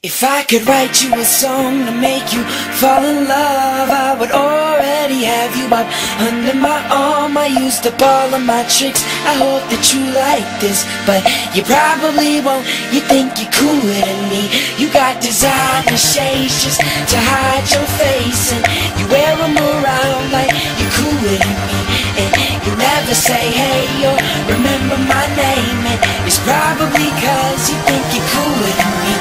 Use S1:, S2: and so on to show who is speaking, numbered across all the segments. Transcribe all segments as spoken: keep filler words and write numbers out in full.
S1: If I could write you a song to make you fall in love, I would already have you up under my arm. I used up all of my tricks, I hope that you like this, but you probably won't. You think you're cooler than me. You got designer shades just to hide your face, and you wear them around like you're cooler than me. And you never say hey or remember my name, and it's probably cause you think you're cooler than me.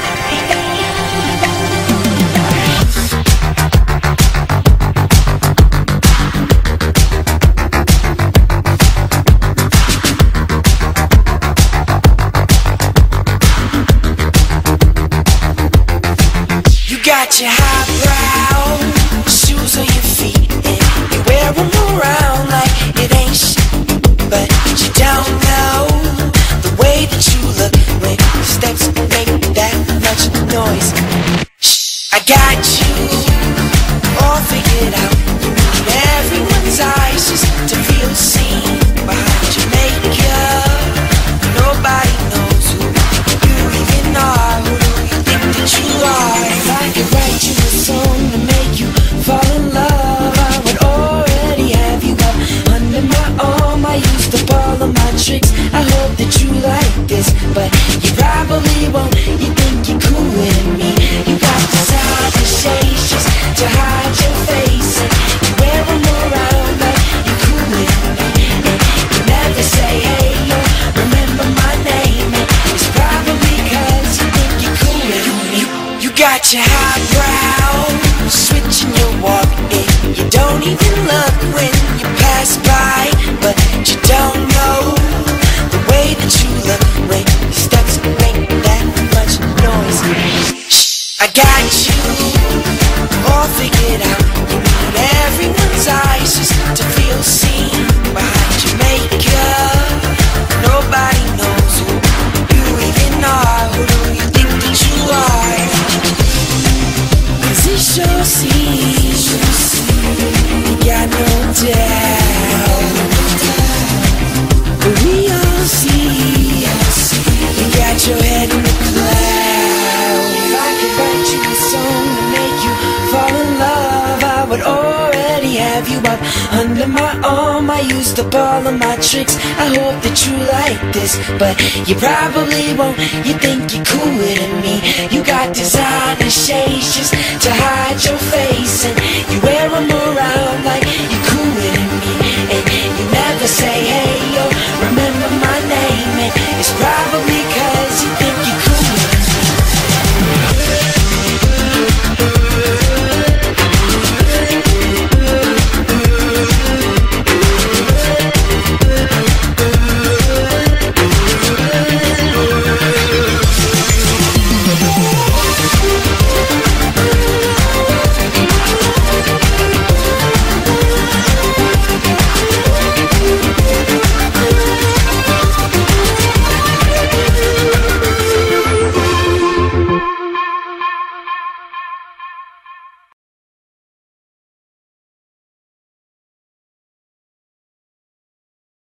S1: Got your highbrow shoes on your feet, and you wear them around like it ain't shit, but you don't know the way that you look when your steps make that much noise. Shh, I got you all figured out. You need everyone's eyes just to feel seen behind your makeup. Nobody knows who you even are. Who do you think that you are? I could write you a song to make you fall in love, I would already have you up under my arm. I used up all of my tricks, I hope that you like this, but you probably won't. You think you're cooler than me. You got designer shades just to hide your face, and you wear them around like you're cooler than me. And you never say hey or remember my name, and it's probably cause you think you're cooler than me. You got your highbrow switching your walk, and you don't even look when you pass by, but you don't know the way that you look when your steps make that much noise. Shh, I got you all figured out. You need everyone's eyes just to feel seen behind your makeup. Nobody knows who you even are. Who do you think that you are? Cause it sure seems you got no doubt, but we all see you got your head in the clouds. If I could write you a song to make you fall in love, I would already have you up under my arm. I used up all of my tricks, I hope that you like this, but you probably won't. You think you're cooler than me. You got desire